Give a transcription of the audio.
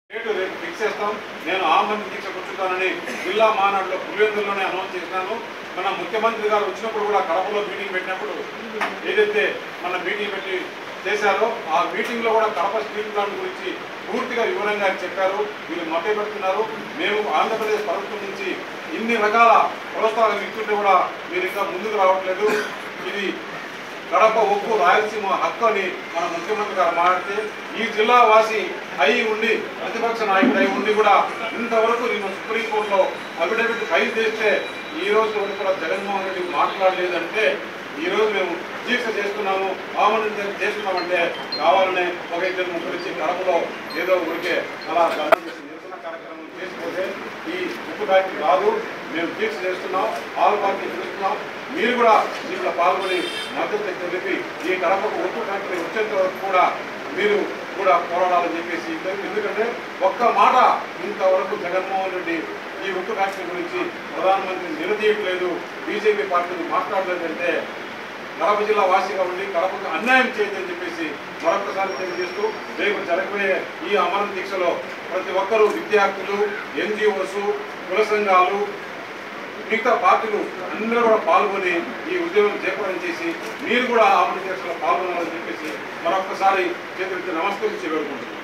Rate రేపు fix చేస్తాం. నేను ఆమరణ దీక్ష కూర్చుంటానని జిల్లా మానాడులో పులివెందుల్లోనే అనౌన్స్ చేసినాను. మన ముఖ్యమంత్రి గారు వచ్చినప్పుడు కూడా కడపలో మీటింగ్ పెట్టినప్పుడు ఏదైతే మన మీటింగ్ పెట్టి చేశారో ఆ మీటింగ్లో కూడా కడప స్టీల్ ప్లాంట్ గురించి పూర్తిగా వివరంగా చెప్పారు. వీళ్ళు మభ్య పెడుతున్నారు. మేము ఆంధ్రప్రదేశ్ ప్రభుత్వం నుంచి ఇన్ని రకాల ప్రోత్సాహం ఇస్తుంటే కూడా మీరు ఇంకా ముందుకు రావట్లేదు. ఇది కడప ఉక్కు రాయలసీమ హక్కు అని మన ముఖ్యమంత్రి గారు మాట్లాడితే ఈ జిల్లా వాసి అయి ఉండి ప్రతిపక్ష నాయకుడు అయి ఉండి కూడా ఇంతవరకు నేను సుప్రీంకోర్టులో అఫిడవిట్ ఫైల్ చేస్తే ఈ రోజు వరకు కూడా జగన్మోహన్ రెడ్డి మాట్లాడలేదంటే ఈరోజు మేము దీక్ష చేస్తున్నాము, ఆమరణ చేస్తున్నామంటే కావాలనే ఒక ఇద్దరు ముగ్గురు వచ్చి కడపలో ఏదో ఊరికే అలా నిరసన కార్యక్రమం చేసుకోతే ఈ ఉక్కు ఫ్యాక్టరీ రాదు. మేము దీక్ష చేస్తున్నాం, ఆల్ పార్టీ పిలుస్తున్నాం. మీరు కూడా దీంట్లో పాల్గొని మద్దతు తెలిపి ఈ కడపకు ఉక్కు ఫ్యాక్టరీ వచ్చేంత వరకు కూడా మీరు కూడా పోరాడాలని చెప్పేసి, ఎందుకంటే ఒక్క మాట ఇంతవరకు జగన్మోహన్ రెడ్డి ఈ ఉక్కు ఫ్యాక్టరీ గురించి ప్రధానమంత్రి నిలదీయట్లేదు, బీజేపీ పార్టీని మాట్లాడలేదంటే కడప జిల్లా వాసిగా ఉండి కడపకు అన్యాయం చేయదని చెప్పేసి మరొకసారి తెలియజేస్తూ రేపు జరగబోయే ఈ అమరణ దీక్షలో ప్రతి ఒక్కరూ విద్యార్థులు, ఎన్జిఓస్, కుల సంఘాలు, మిగతా పార్టీలు అందరూ కూడా పాల్గొని ఈ ఉద్యమం చేపట్టం చేసి మీరు కూడా అమరణ దీక్షలో పాల్గొనాలని చెప్పేసి మరొకసారి చేతులెత్తి నమస్కరించి వేడుకుంటున్నాను.